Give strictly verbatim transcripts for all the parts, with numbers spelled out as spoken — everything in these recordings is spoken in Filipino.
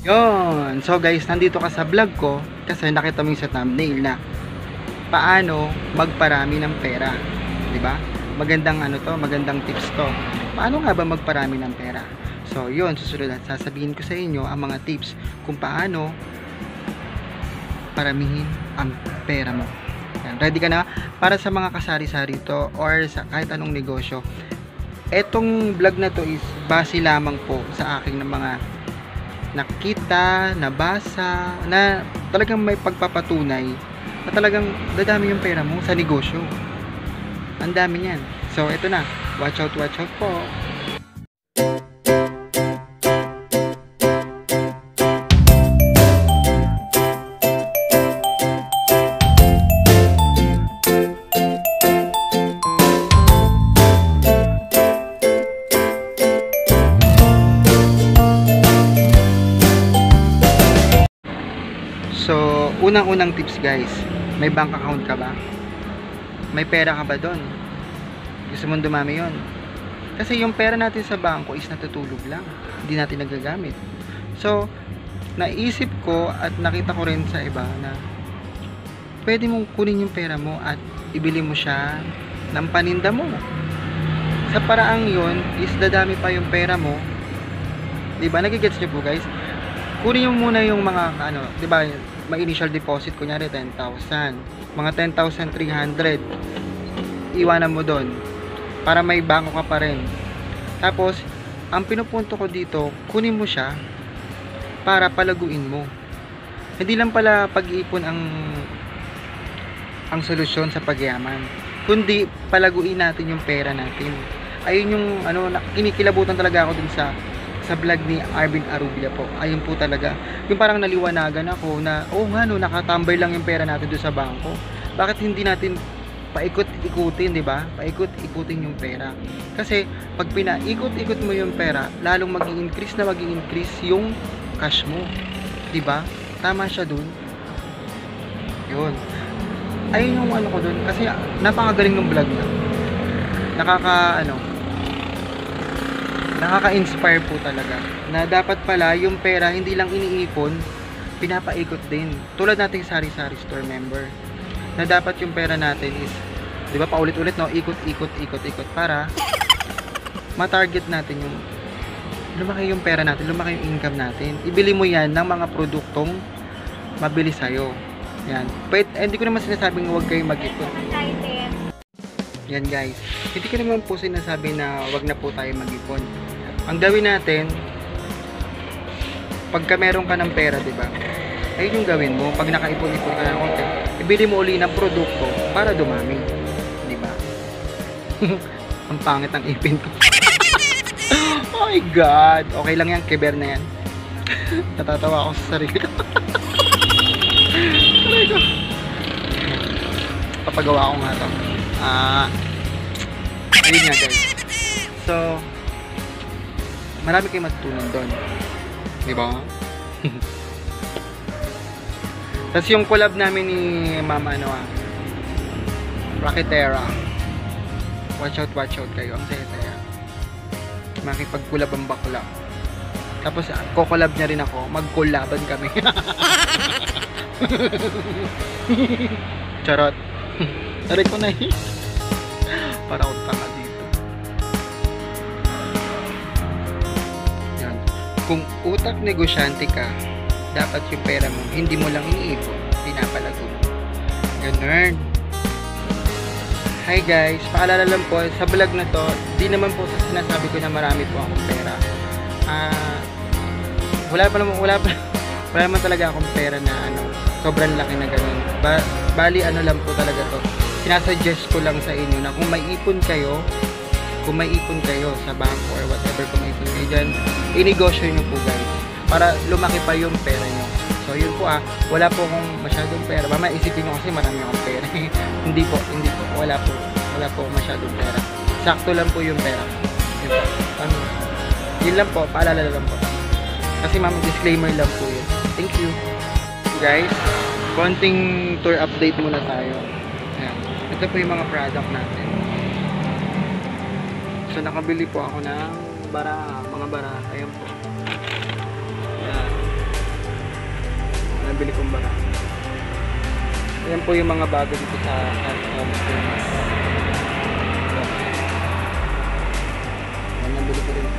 Yon. So guys, nandito ka sa vlog ko kasi nakita mo yung sa thumbnail na paano magparami ng pera, 'di ba? Magandang ano to, magandang tips to. Paano nga ba magparami ng pera? So, yon, susunod at sasabihin ko sa inyo ang mga tips kung paano paramihin ang pera mo. Yan. Ready ka na para sa mga kasari-sari to or sa kahit anong negosyo. Etong vlog na to is base lamang po sa aking ng mga nakita, nabasa, na talagang may pagpapatunay na talagang dadami yung pera mo sa negosyo. Ang dami niyan. So, ito na. Watch out, watch out po. So, unang-unang tips guys, may bank account ka ba? May pera ka ba doon? Gusto mong dumami yon? Kasi yung pera natin sa bangko is natutulog lang, hindi natin nagagamit. So, naisip ko at nakita ko rin sa iba na pwede mong kunin yung pera mo at ibili mo siya ng paninda mo. Sa paraang yon is dadami pa yung pera mo. Diba? Nagigets nyo po guys? Kunin mo muna yung mga ano, diba? May initial deposit, kunyari ten thousand, mga ten thousand three hundred, iwanan mo doon para may bangko ka pa rin. Tapos ang pinupunto ko dito, kunin mo siya para palaguin mo. Hindi lang pala pag-iipon ang ang solusyon sa pagyaman, kundi palaguin natin yung pera natin. Ayun yung ano, kinikilabutan talaga ako dun sa sa vlog ni Arvin Arubia po. Ayun po talaga. Yung parang naliwanagan ako na, oh nga no, nakatambay lang yung pera natin doon sa bangko. Bakit hindi natin paikot-ikutin, di ba? Paikot-ikutin yung pera. Kasi pag pinaikot-ikot mo yung pera, lalong mag-i-increase na mag-i-increase yung cash mo. Di ba? Tama siya doon. Yun. Ayun yung ano ko doon. Kasi napakagaling ng vlog na. Nakaka, ano, nakaka-inspire po talaga na dapat pala yung pera hindi lang iniipon, pinapaikot din. Tulad nating sari-sari store member na dapat yung pera natin is, di ba, paulit-ulit no, ikot-ikot ikot-ikot para ma-target natin yung lumaki yung pera natin, lumaki yung income natin. Ibili mo yan ng mga produktong mabili sa'yo. Yan. But, hindi ko naman sinasabing huwag kayong mag-ipon. Yan guys, hindi ko naman po sinasabi na wag na po tayo mag-ipon. Ang gawin natin, pagka meron ka ng pera, di ba? Ayun yung gawin mo. Pag nakaipon-ipon ka ng konti, ibili mo uli ng produkto para dumami, di ba? Ang pangit ng ipin ko. Oh my God, okay lang yan, keber na yan. Natatawa ako sa sarili ko. Oh my God. Papagawa ko nga to. Ah, uh, ayun nga guys. So, marami kayong matutunan doon. Di ba? Tapos yung collab namin ni Mama ano ah, Rocketera. Watch out, watch out kayo. Ang saya-saya. Makipag-collab ang bakla. Tapos, ko-collab niya rin ako. Mag-collaban kami. Charot. Tarik ko na eh. Para akong tanga dito. Yan. Kung utak negosyante ka, dapat yung pera mo, hindi mo lang iniipon, pinapalago mo. Ganun. Hi guys, paalala lang po, sa vlog na to, di naman po sa sinasabi ko na marami po akong pera. Ah, uh, wala pa naman, wala pa, wala naman talaga akong pera na ano, sobrang laki na ganun. Ba, bali ano lang po talaga to. Sinasuggest ko lang sa inyo na kung may ipon kayo, kung may ipon kayo sa bangko or whatever, kung may ipon kayo dyan, inegosyo nyo po guys, para lumaki pa yung pera nyo. So yun po ah, wala po akong masyadong pera. Mama, isipin nyo kasi marami akong pera. Hindi po, hindi po, wala po, wala po masyadong pera. Sakto lang po yung pera. Yun po, um, yun lang po, paalala lang po. Kasi mama, disclaimer lang po yun. Thank you. Guys, konting tour update muna tayo. Ayan. Ito po yung mga product natin. So nakabili po ako ng bara, mga bara. Ayan po. Ayan. nabili kong bara. Ayan po yung mga bago dito sa Custom. Ayan, nabili ko rin po.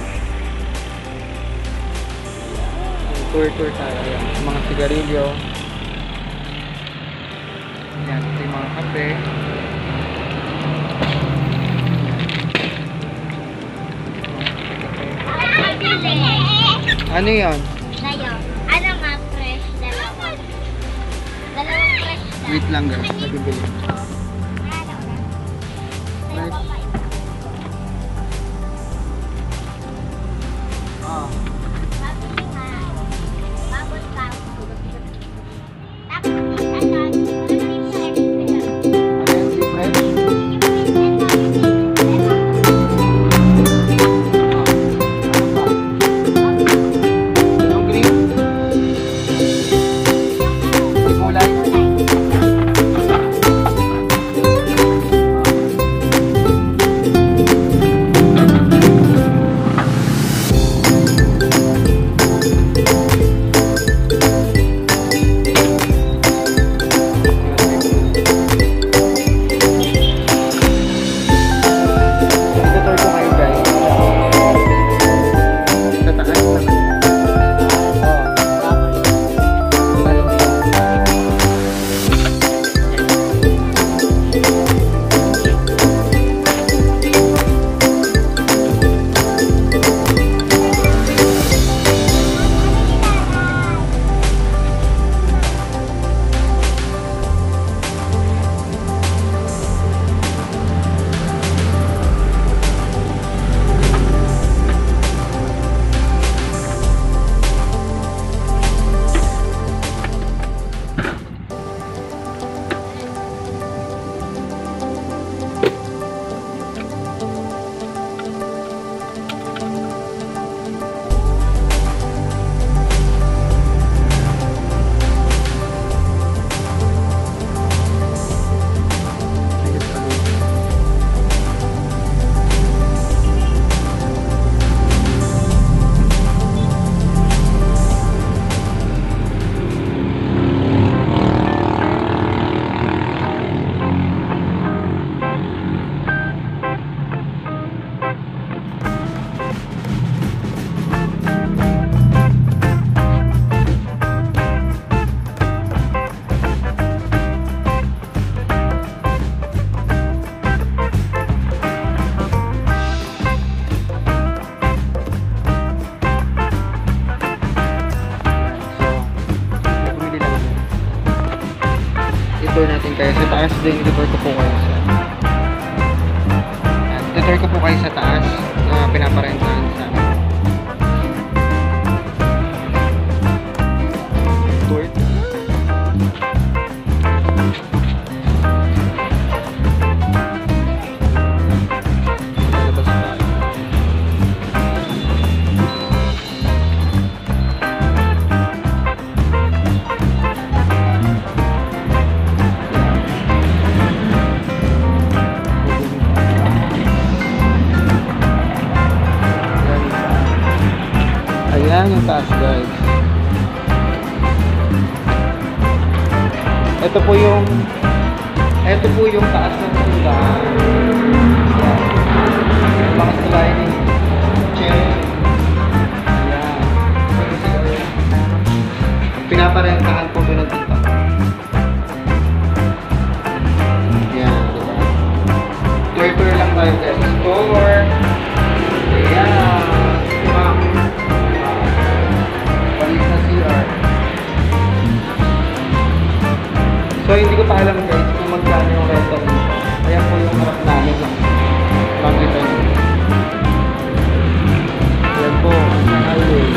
Tour-tour tayo. Ayan, mga sigarilyo. Ayan, ito yung mga kape. Ano yun? Ngayon, ano nga fresh? Dalawa. Dalawang fresh na. Wait lang guys, nabibili. Right. Ah. Babos nga. Babos pa. Tapos, ano, tour natin kayo sa taas din. Tutor ko po kayo sa Ayan, tutor ko po kayo sa taas na pinaparentahan sa tour. Lalabas tayo. Ayan yung taas guys. Ito po yung ito po yung taas ng tindahan. Yung mga sliding chair. Ayan. Pinaparentahan po doon ng tindahan. Ayan, diba? Tour-tour lang tayo guys. Tour. Ayan. So hindi ko pa alam guys kung magkano yung rental nito. Ayan po yung harap namin lang. Makita nyo. Ayan po, ang highway.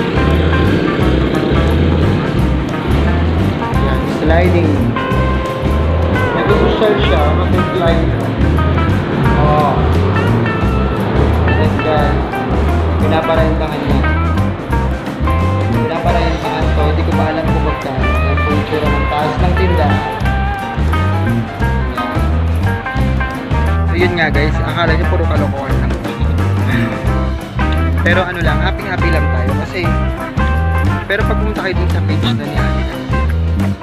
Ayan, sliding. Nag-social siya, mag-slide. Oh. Yes guys. Pinaparentahan niya. Pinaparentahan to. Hindi ko pa alam kung magkano. Ayan po yung tsura ng taas ng tindahan. Yun nga guys, akala nyo puro kalokohan lang. Pero ano lang, happy happy lang tayo kasi pero pag pumunta kayo dun sa page na niya,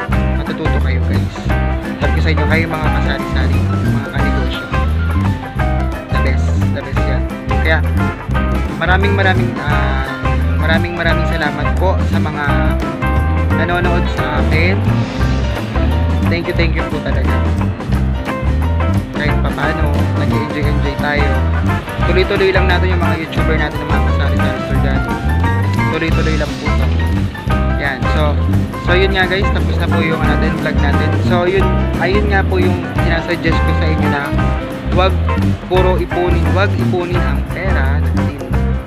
sa inyo, kayo mga kasari-sari, mga kanegosyo. The best, the best yan. Kaya, maraming maraming, ah, maraming maraming salamat po sa mga nanonood sa akin. Thank you, thank you po talaga. Kahit pa paano, nag-enjoy-enjoy tayo. Tuloy-tuloy lang natin yung mga YouTuber natin ng mga kasari-sari store dyan. Tuloy-tuloy lang po ito. Yan, so, so yun nga guys, tapos na po yung natin, vlog natin. So yun, ayun nga po yung sinasuggest ko sa inyo na wag puro ipunin, wag ipunin ang pera natin.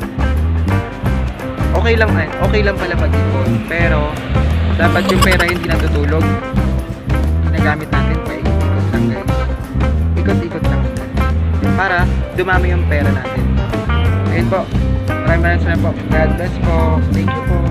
Okay lang, okay lang pala mag-ipon, pero dapat yung pera hindi natutulog. Ginagamit natin pa ikot-ikot lang guys. Ikot-ikot lang. Para dumami yung pera natin. Ayun po. Maraming maraming salamat po. God bless po. Thank you po.